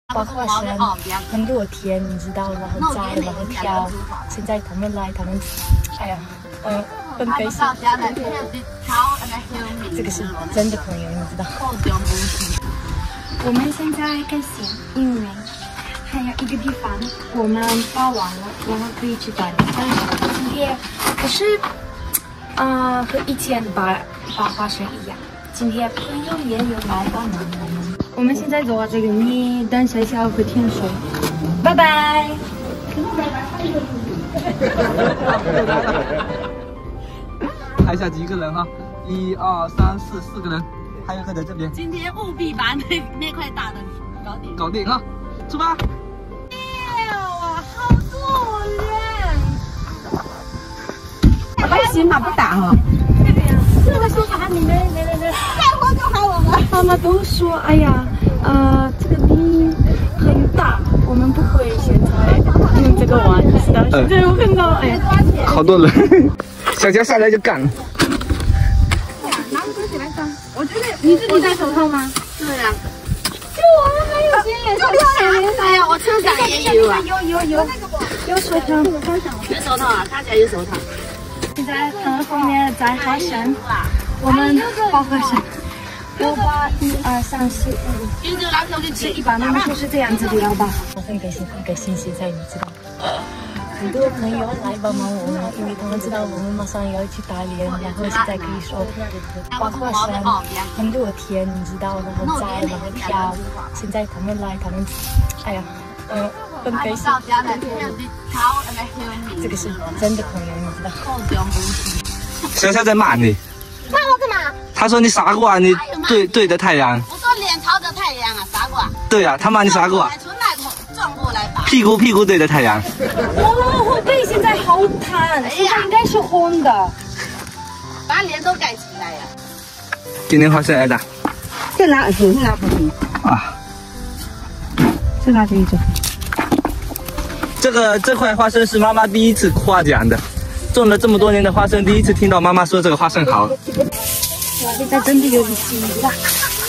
花花生很多天，你知道，然后摘，然后挑。现在他们来，他们，哎呀，很开心。这个是真的朋友，你知道。我们现在开心，因为还有一个地方我们包完了，然后可以去打理。但是今天可是，和以前拔花生一样，今天朋友也有来帮忙我们。我们现在走到这个，你等小小和天水，拜拜。 拍下几个人哈，1、2、3、4，四个人，还有个在这边。 今天务必把那块大的搞定哈，出发！ 哇，好多人！ 还行吧，不大哈。 这个说啥？你来，太活就喊我们。妈妈都说，哎呀，这个地很大，我们不会现在用这个玩，知道？现在我看到，哎呀， 好多人，小佳下来就干了。 拿个东西来干。我觉得你自己戴手套吗？对呀。 就我们还有新脸， 哎呀，我车上也有啊。 有手套。 有手套啊，他家有手套。 现在他们后面摘花生，我们包花生。1、2、3、4、5，一般他们就是这样子的腰包。我很开心，现在你知道，很多朋友来帮忙我们，因为他们知道我们马上要去打脸，然后现在可以说花花生很多天，你知道，然后摘，然后挑。现在他们来，他们，哎呀，很开心。这个是真的朋友，你知道。 小小在骂你。 骂我干嘛？ 他说你傻瓜，你对着太阳。 我说脸朝着太阳啊，傻瓜。 对啊，他骂你傻瓜。 从那头转过来吧。 屁股对着太阳。 我背现在好烫，现在应该是红的。 把脸都盖起来呀。 今天花生挨打。 这拿手是拿不平啊。 这拿这一种。 这块花生是妈妈第一次夸奖的，种了这么多年的花生，第一次听到妈妈说这个花生好。 现在真的有力气，你知道。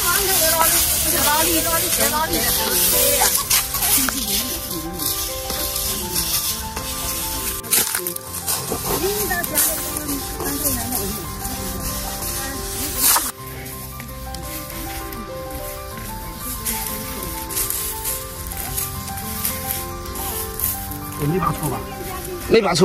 我没拔错吧？没拔错。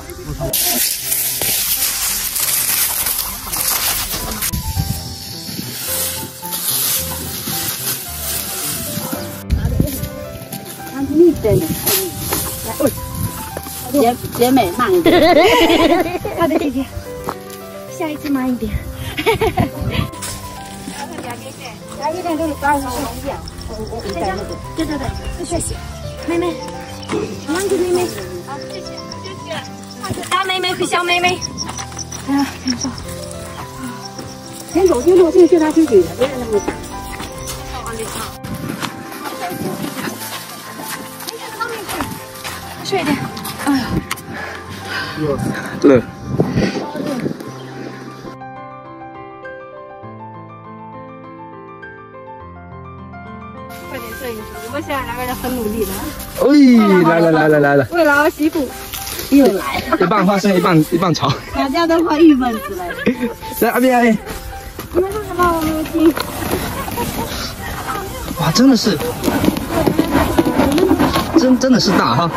你等，姐妹慢一点。 好的，姐姐，下一次慢一点。 来一点给你抓我一样。对，谢谢。 妹妹，让给妹妹。好，谢谢。大妹妹和小妹妹。哎呀， 先走，去拿去举，别让他们打。 睡一点。哎呀， 乐。 快点睡一睡，我们现在两个人很努力的。 来了。 为了儿媳妇。 又来了， 一半花生，一半炒。 大家都快郁闷死了。 来，阿边。 你们说什么？我没有听。 哇，真的是，真的是大哈！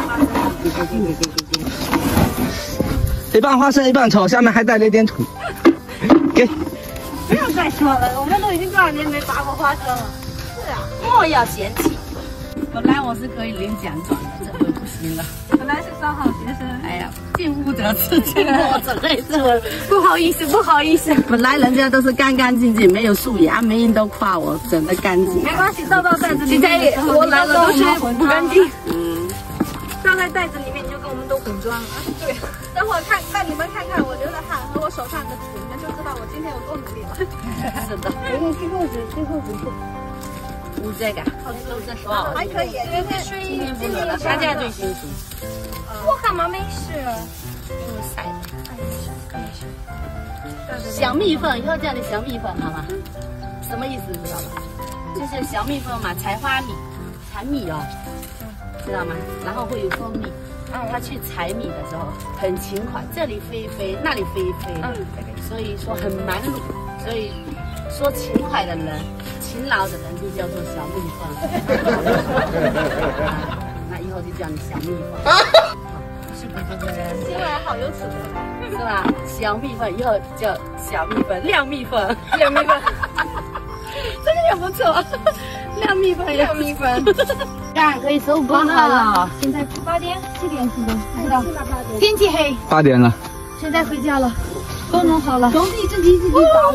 一半花生，一半炒，下面还带了一点土。给。 不要再说了，我们都已经多少年没拔过花生了。是啊，莫要嫌弃。 本来我是可以领奖状的，这回不行了。 本来是3好学生， 哎呀，进屋者赤，进我者黑， 不好意思。 本来人家都是干干净净，没有蛀牙，没人都夸我整得干净。 没关系，倒到袋子里面。现在我来了都是不干净。倒在袋子里面，你就跟我们都混装了。对，等会儿让你们看看我流的汗和我手上的土，你们就知道我今天有多努力了。 是的。 最后是。 捂这个， 还可以，今天不热了， 大家最辛苦。 我干嘛没事？ 因为晒的。没事。小蜜蜂，以后叫你小蜜蜂好吗？什么意思知道吧？就是小蜜蜂嘛，采花蜜。 采米哦，知道吗？然后会有蜂蜜。他去采米的时候很勤快，这里飞一飞，那里飞一飞，所以说很忙碌。所以说勤快的人、勤劳的人就叫做小蜜蜂。那以后就叫你小蜜蜂。是不是这个人？听来好有尺度，是吧？小蜜蜂以后叫小蜜蜂，亮蜜蜂，亮蜜蜂，这个也不错。亮蜜蜂，亮蜜蜂，这样可以收工了。 现在8点、7点是吧？是的。 天气黑 ，8点了。 现在回家了，都弄好了。 兄弟自己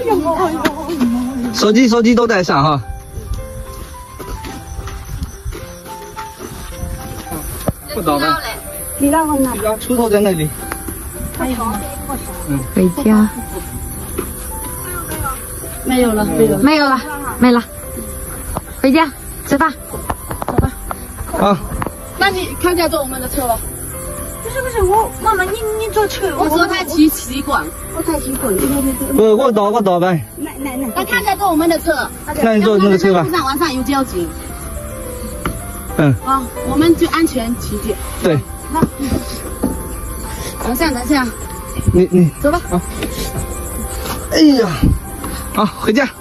找。 手机都带上哈。不倒了。 你那个呢？ 锄头在那里。 还有吗？ 回家。 没有了， 没了。回家吃饭， 走吧。 啊。 那你看下坐我们的车吧。 不是，妈妈，你坐车。 我说他骑习惯， 我才骑滚。 我倒呗。 那看下坐我们的车。 那你坐那个车吧。 路上晚上有交警。 好， 我们就安全起见。 对。 等下。 你走吧。 哎呀，好，回家。